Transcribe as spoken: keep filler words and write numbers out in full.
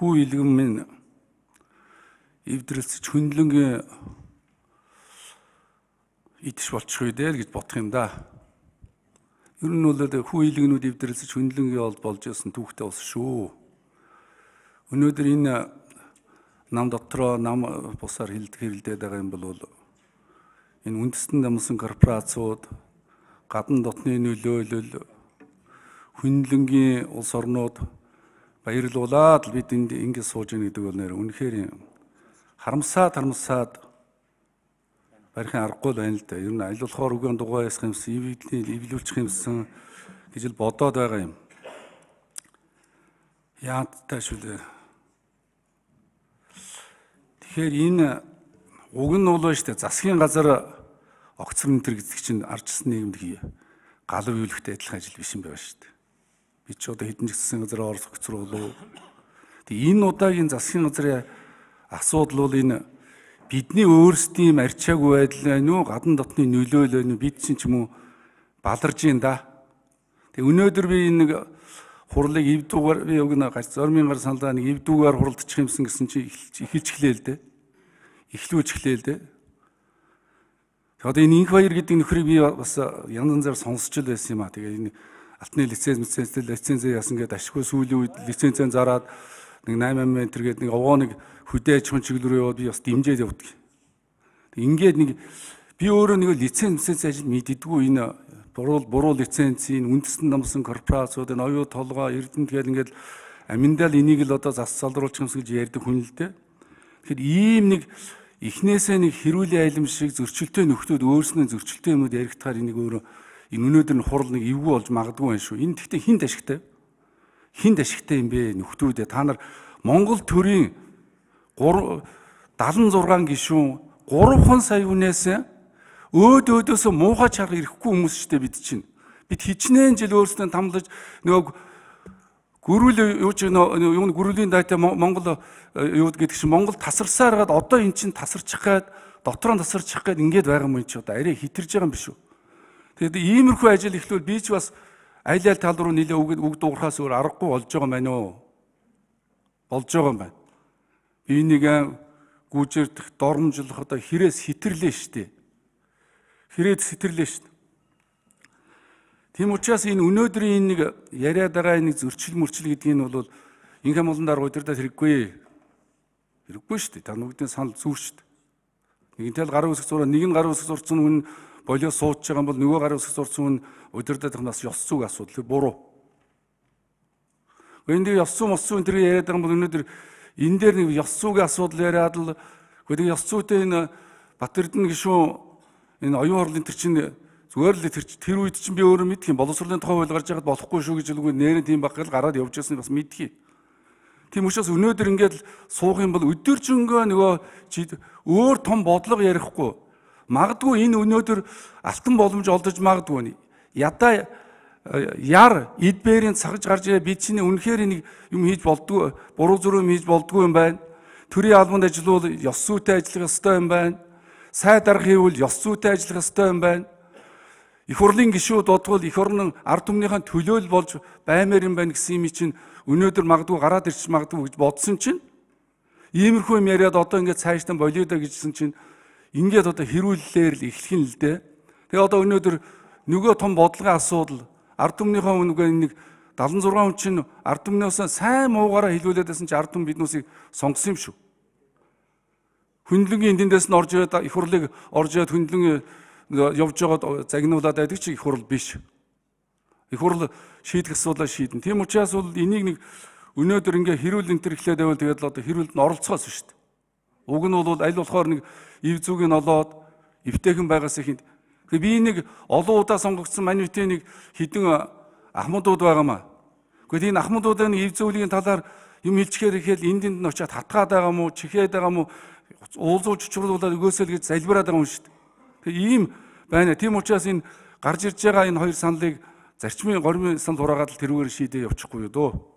хүү илгэн минь эвдрэлсэж хөндлөнгийн идэж болчихгүй дээ гэж бодох юм да. Ер нь бол хүү илгэнүүд эвдрэлсэж хөндлөнгийн олд болж байсан түүхтэй ус шүү. Өнөөдөр энэ нам дотроо нам бусаар хилдэг хэрэлдээд байгаа юм бол энэ үндэстэн дамсан корпорациуд, гадна дотны нөлөөлөл, хөндлөнгийн улс орнууд баярлуулаад л бид энд ингэ сууж ийн гэдэг бол нэр үнэхээр харамсаад харамсаад барихын аргагүй байна л да. Ер нь аль болохоор үгэн дугаа ясах юмсан, эвлэлийг эвлүүлчих юмсан гэж л бодоод байгаа юм. Яадтай шүү дээ. Тэгэхээр энэ уг нь бол шүү дээ, засгийн газар огцрон энэ гэдэг чинь ардчсан нийгэмд хий галав юулахтай адилхан ажил биш юм байна шүү дээ. Би ч одоо хэдэн засгийн газар орох огцрол болов. Тэгээ энэ удаагийн засгийн газрын асуудал бол энэ бидний өөрсдийн арчаагүй байдал байна уу, гадна дотны нөлөөлөл байна уу, бид чинь ч юм уу баларж юм да. Тэгээ өнөөдөр би энэ нэг хурлыг эвдүүгээр би уг нь зормын гар саналаа нэг эвдүүгээр хуралдчих юмсан гэсэн чи эхэлж эхлэе л дээ. Эхлүүлж эхлэе л дээ. Одоо энэ инх баяр гэдэг нөхрийг би бас янз янзаар сонсч л байсан юм а. Тэгээ энэ алтны лиценз, лицензтэй лицензээ яасан гэдэг ашиггүй сүүлийн үед лицензээ зараад нэг восемь метр гэдэг нэг овоо нэг хөдөө аж ахуйн чиглэл рүү яваад би бас дэмжээд явдаг. Тэг ингээд нэг би өөрөө нэг лиценз лиценз ажил мэддэггүй энэ буруу буруу лицензийн үндэстэн намсан корпорациуд энэ оюу толгой эрдэнэ тэгэл ингээд аминдал энийг л одоо зас салруулчих юмс гэж ярьдаг хүн л дээ. Тэгэхээр ийм нэг эхнээсээ нэг хэрүүлийн айлм шиг зөрчилтэй нөхдүүд өөрснөө зөрчилтэй юмуд яригдахаар энийг өөрөө энэ өнөөдөр нь хурал нэг эвгүй болж магадгүй байх шүү. Энэ гэхдээ хинт ашигтай. Хинт ашигтай юм бэ нөхдүүдээ та нар Монгол төрийн дагалан зургаан гишүүн гурван сая хүнээс өөд өөдөөсөө муухай чарга ирэхгүй хүмүүс шүү дээ бид чинь. Бид хичнээн жил өөрсдөө тамлаж нөгөө гөрүүл юу ч юу гөрүүлийн дайтай Монгол юу гэдэг чинь Монгол тасарсаар гад одоо эн чинь тасарчих гээд дотроо тасарчих гээд ингээд байгаа юм чи одоо арай хитэрж байгаа юм биш үү. Тэгээд иймэрхүү ажил ихлүүл би ч бас аль аль тал руу нэлээ үг үг дуурхаас өөр аргагүй болж байгаа юм байна уу? Болж байгаа юм байна. Би энийг гүйжэрдэх, дормжлох одоо хэрээс хитэрлээ штэ. Хэрээд сэтэрлээ штэ. Тийм учраас энэ өнөөдрийн энэ нэг яриад байгаа энэ зөрчил мөрчил гэдгийг нь бол инхэм болон дараа удирдах хэрэггүй. Хэрэггүй штэ. Та нүгдийн санал зүүр штэ. Нэгэнтэй л гарын үсэг зураа, нэг нь гарын үсэг зурцсан хүн болио сууж байгаа юм бол нөгөө гарын үсэг зурцсан хүн удирдах нас ёс зүйн асуудал буруу. Энд ёс зүйн мос зүйн тэр яриад байгаа юм бол өнөөдөр энэ дээр нэг ёс зүйн асуудал яриад л гэдэг ёс зүйтэй энэ Батэрдэн гишүүн энэ оюун хурлын тэр чинь зүгээр л тэр тэр үед чинь би өөрөө мэдх юм боловсролын тухай хууль гарч байгаад болохгүй шүү гэж үгүй нэрэн тийм баг гал гараад явж байсныг бас мэдх юм. Тийм учраас өнөөдөр ингээд суух юм бол өдөржингөө нөгөө өөр том бодлого ярихгүй. Магадгүй энэ өнөөдөр алтан боломж олдож магадгүй. Ядаа яар эд бээрийн цагж гарч ирээ бид чинь үнэхээр нэг юм хийж болдгоо, буруу зүрх юм хийж болдгоо юм байна. Төрийн албанд ажиллавал ёс зүйтэй ажиллах ёстой юм байна. Сайд арга хийвэл ёс зүйтэй ажиллах ёстой юм байна. Их хурлын гишүүд бодвол их орнын ард түмнийхэн төлөөл болж баймаар юм байна гэсэн юм чинь өнөөдөр магадгүй гараад ирчих магадгүй гэж бодсон чинь иймэрхүү юм яриад одоо ингээд цаашдаа болио да гэжсэн чинь ингээд одоо хэрүүллээр л эхлэх юм л дээ. Тэгээ одоо өнөөдөр нөгөө том бодлогын асуудал ард түмнийхэн үнэгээ нэг дагалан зургаан хүн чинь ард түмнээс сайн муугаараа хэлүүлээд байсан чинь ард түмэн биднүүсийг сонгосон юм шүү. Хөндлөнгийн эндээс нь орж ирээд их хурлыг орж ирээд хөндлөн явж байгаад загнуулаад байдаг чи их хурл биш. Их хурл шийдэх асуудлаа шийдэн. Тийм учраас бол энийг нэг өнөөдөр ингээ хэрүүл энэ төр эхлээд байвал тэгээд л одоо хэрүүлд нь оролцоос шүү дээ. Уг нь бол аль болохоор нэг ив зүгийг олоод эвтэйхэн байгаас ихэнд би нэг олон удаа сонгогдсон манивтын нэг хідэн ахмадууд байгаамаа. Гэхдээ энэ ахмадуудын ив зүйлийн талаар юм хэлчихээр ихэд энд энд нь очиад хатгаад байгаа мó, чихээд байгаа мó, уулзуулж чичруулаад өгөөсөл гэж залбираад байгаа юм шүү дээ. Тэгээ ийм байна. Тийм учраас энэ гарч ирж байгаа энэ хоёр саналыг зарчмын горимын санал хураагаад л тэрүүгээр шийдээ явчихгүй юу дөө.